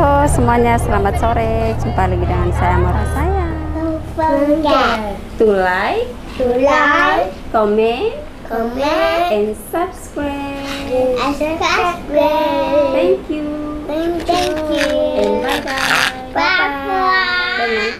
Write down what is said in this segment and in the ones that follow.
Halo semuanya, selamat sore. Jumpa lagi dengan saya Mora saya. To like, comment, and subscribe. Thank you. And bye bye.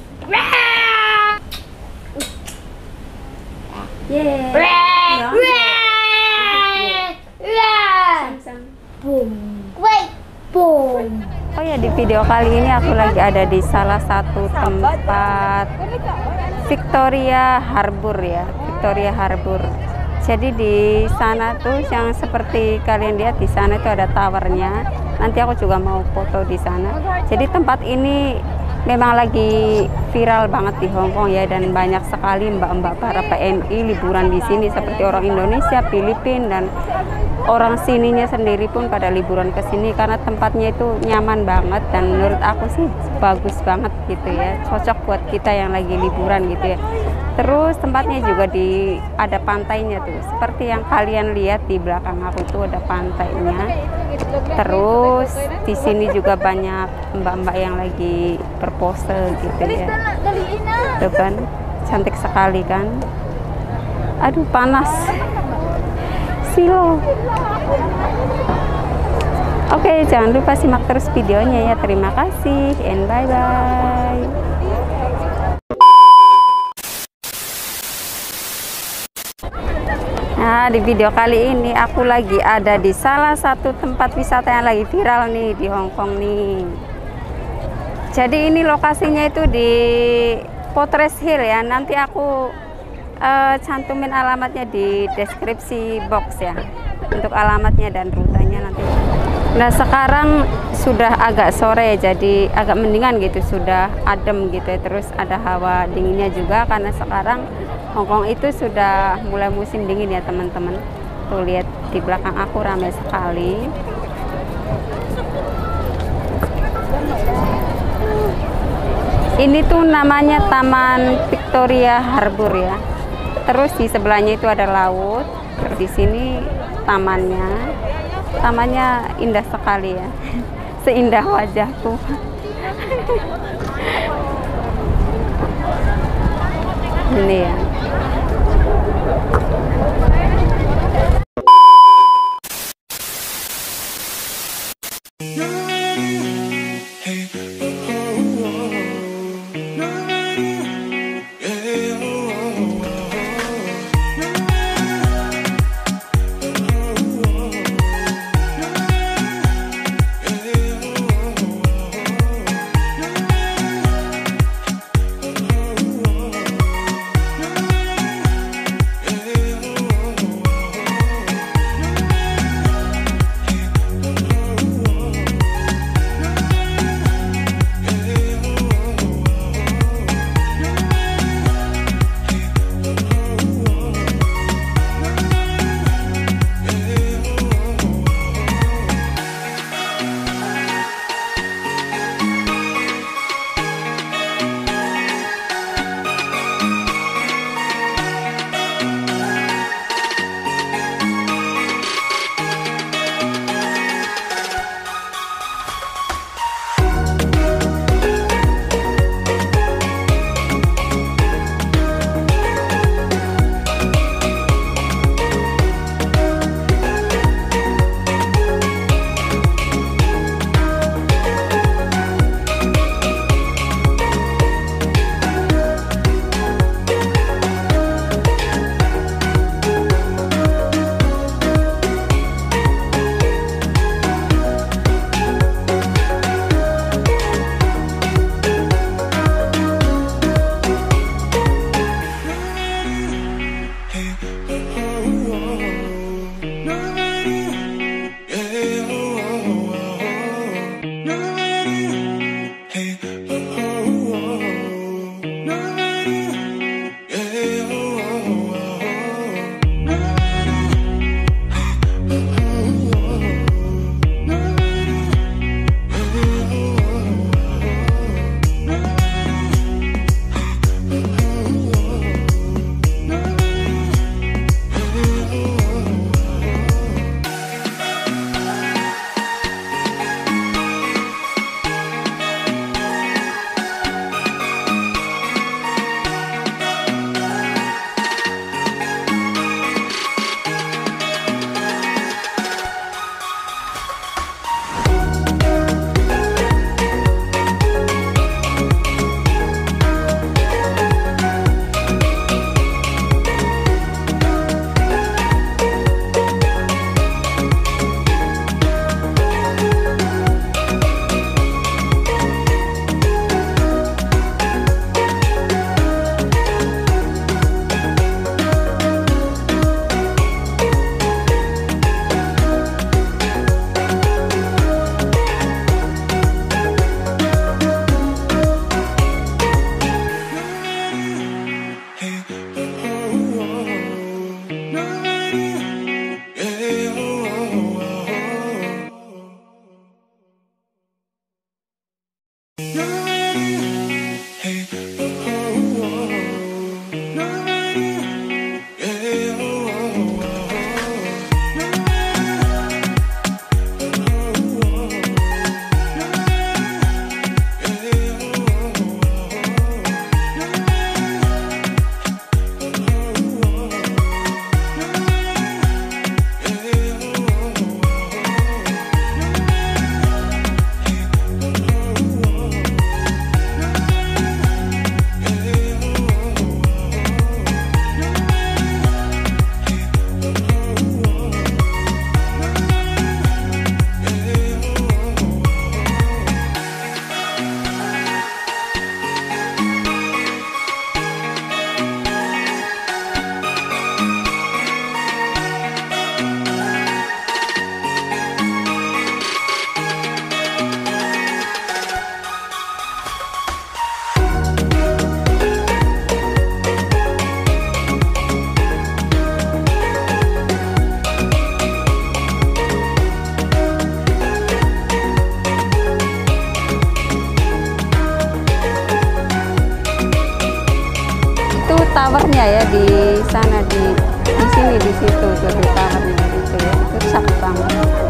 Oh ya, di video kali ini aku lagi ada di salah satu tempat Victoria Harbour ya, Victoria Harbour. Jadi di sana tuh yang seperti kalian lihat di sana itu ada towernya. Nanti aku juga mau foto di sana. Jadi tempat ini memang lagi viral banget di Hong Kong ya, dan banyak sekali mbak-mbak para PMI liburan di sini seperti orang Indonesia, Filipina, dan orang sininya sendiri pun pada liburan ke sini karena tempatnya itu nyaman banget dan menurut aku sih bagus banget gitu ya, cocok buat kita yang lagi liburan gitu ya. Terus tempatnya juga ada pantainya tuh, seperti yang kalian lihat di belakang aku tuh ada pantainya. Terus di sini juga banyak mbak-mbak yang lagi berpose gitu ya. Tuh kan, cantik sekali kan. Aduh panas. Silo. Oke, jangan lupa simak terus videonya ya. Terima kasih and bye bye. Nah, di video kali ini aku lagi ada di salah satu tempat wisata yang lagi viral nih di Hong Kong nih. Jadi ini lokasinya itu di Fortress Hill ya. Nanti aku cantumin alamatnya di deskripsi box ya, untuk alamatnya dan rutenya nanti. Nah sekarang sudah agak sore, jadi agak mendingan gitu, sudah adem gitu ya. Terus ada hawa dinginnya juga karena sekarang Hongkong itu sudah mulai musim dingin ya teman-teman. Tuh lihat di belakang aku ramai sekali. Ini tuh namanya Taman Victoria Harbour ya. Terus di sebelahnya itu ada laut. Terus di sini tamannya. Tamannya indah sekali ya. Seindah wajahku. Ini ya. Towernya ya di sana, di sini, di situ tuh di towernya gitu ya, itu cakep banget.